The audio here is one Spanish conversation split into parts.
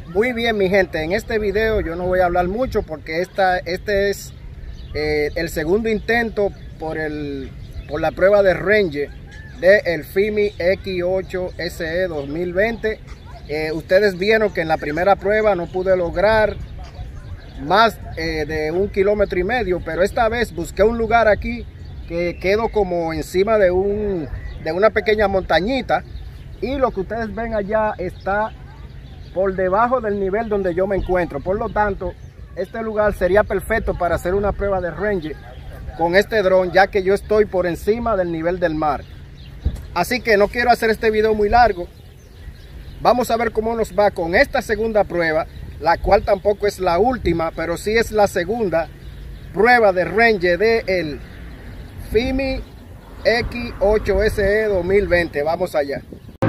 Muy bien, mi gente, en este video yo no voy a hablar mucho porque este es el segundo intento por la prueba de range del FIMI X8 SE 2020. Ustedes vieron que en la primera prueba no pude lograr más de 1,5 kilómetros, pero esta vez busqué un lugar aquí que quedo como encima de una pequeña montañita, y lo que ustedes ven allá está por debajo del nivel donde yo me encuentro. Por lo tanto, este lugar sería perfecto para hacer una prueba de range con este dron, ya que yo estoy por encima del nivel del mar. Así que no quiero hacer este video muy largo. Vamos a ver cómo nos va con esta segunda prueba, la cual tampoco es la última, pero sí es la segunda prueba de range del FIMI X8 SE 2020. Vamos allá.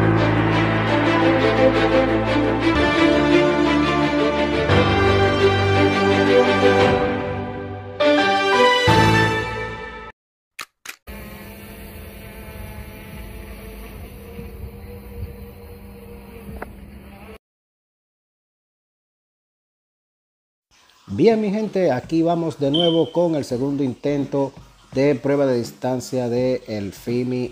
Bien, mi gente, aquí vamos de nuevo con el segundo intento de prueba de distancia del FIMI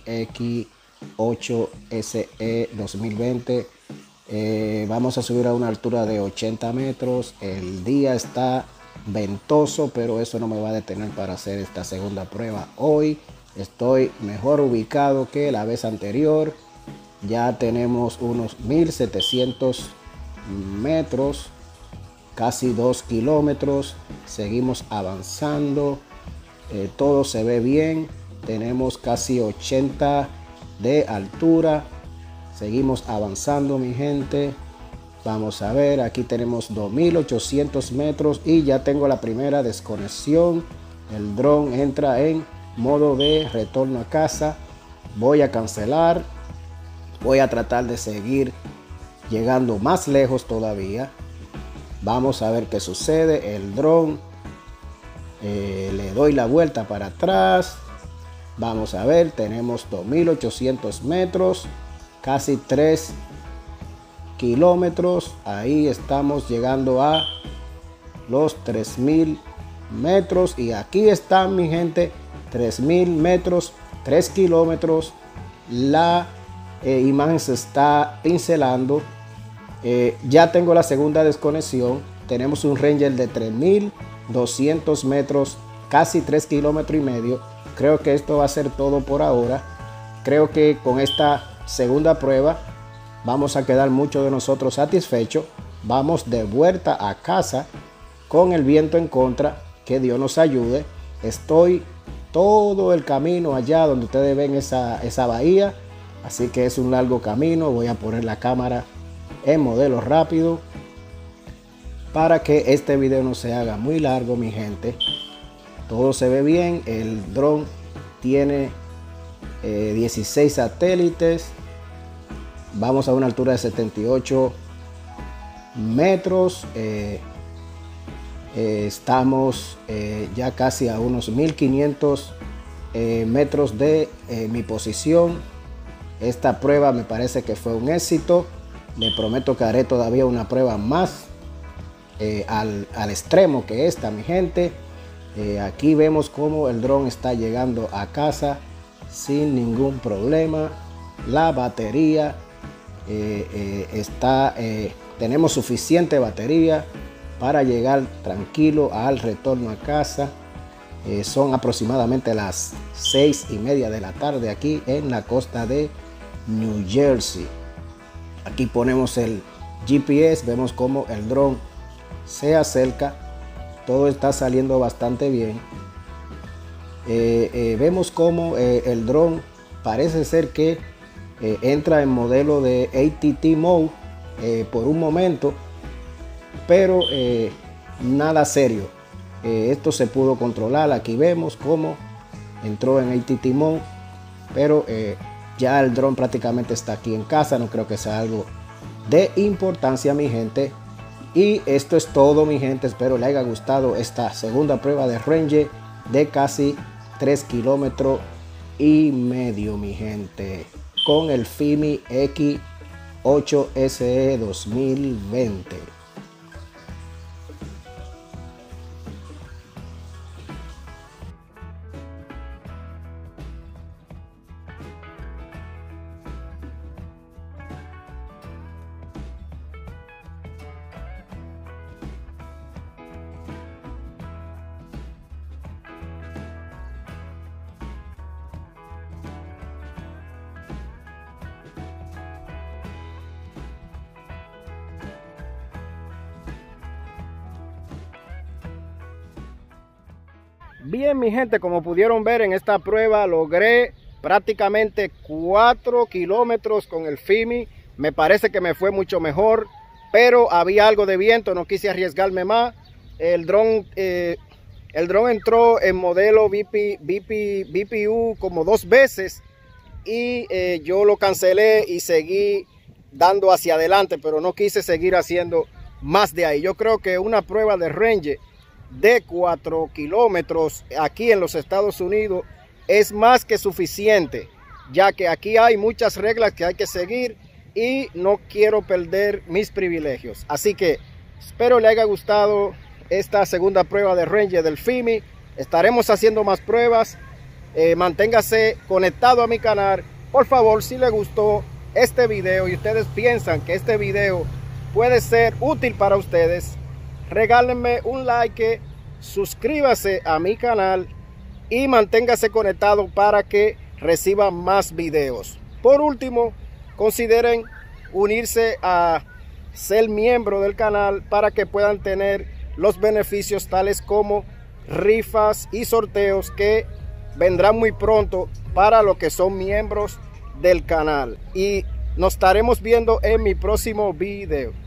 X8 SE 2020. Vamos a subir a una altura de 80 metros. El día está ventoso, pero eso no me va a detener para hacer esta segunda prueba. Hoy estoy mejor ubicado que la vez anterior. Ya tenemos unos 1700 metros, casi 2 kilómetros. Seguimos avanzando, todo se ve bien. Tenemos casi 80 de altura. Seguimos avanzando, mi gente. Vamos a ver, aquí tenemos 2800 metros y ya tengo la primera desconexión. El dron entra en modo de retorno a casa. Voy a cancelar. Voy a tratar de seguir llegando más lejos todavía. Vamos a ver qué sucede. El dron, le doy la vuelta para atrás. Vamos a ver, tenemos 2800 metros, casi 3 kilómetros. Ahí estamos llegando a los 3000 metros. Y aquí están, mi gente, 3000 metros, 3 kilómetros. La imagen se está pincelando. Ya tengo la segunda desconexión. Tenemos un ranger de 3200 metros, casi 3 kilómetros y medio. Creo que esto va a ser todo por ahora. Creo que con esta segunda prueba vamos a quedar muchos de nosotros satisfechos. Vamos de vuelta a casa con el viento en contra. Que Dios nos ayude. Estoy todo el camino allá donde ustedes ven esa bahía. Así que es un largo camino. Voy a poner la cámara en modelo rápido para que este video no se haga muy largo, mi gente. Todo se ve bien. El dron tiene 16 satélites. Vamos a una altura de 78 metros. Estamos ya casi a unos 1500 metros de mi posición. Esta prueba me parece que fue un éxito. Le prometo que haré todavía una prueba más al extremo que esta, mi gente. Aquí vemos cómo el dron está llegando a casa sin ningún problema. La batería tenemos suficiente batería para llegar tranquilo al retorno a casa. Son aproximadamente las 6:30 de la tarde aquí en la costa de New Jersey. Aquí ponemos el GPS, vemos cómo el dron se acerca. Todo está saliendo bastante bien. Vemos cómo el dron parece ser que entra en modelo de ATT mode por un momento, pero nada serio. Esto se pudo controlar. Aquí vemos cómo entró en ATT mode, pero ya el dron prácticamente está aquí en casa. No creo que sea algo de importancia, mi gente. Y esto es todo, mi gente. Espero les haya gustado esta segunda prueba de range de casi 3 kilómetros y medio, mi gente, con el FIMI 8 SE 2020. Bien, mi gente, como pudieron ver en esta prueba, logré prácticamente 4 kilómetros con el FIMI. Me parece que me fue mucho mejor, pero había algo de viento, no quise arriesgarme más. El dron entró en modelo BPU como 2 veces y yo lo cancelé y seguí dando hacia adelante, pero no quise seguir haciendo más de ahí. Yo creo que una prueba de range de 4 kilómetros aquí en los Estados Unidos es más que suficiente, ya que aquí hay muchas reglas que hay que seguir y no quiero perder mis privilegios. Así que espero le haya gustado esta segunda prueba de range del FIMI. Estaremos haciendo más pruebas. Manténgase conectado a mi canal. Por favor, si le gustó este video y ustedes piensan que este video puede ser útil para ustedes, regálenme un like, suscríbase a mi canal y manténgase conectado para que reciba más videos. Por último, consideren unirse a ser miembro del canal para que puedan tener los beneficios tales como rifas y sorteos que vendrán muy pronto para los que son miembros del canal. Y nos estaremos viendo en mi próximo video.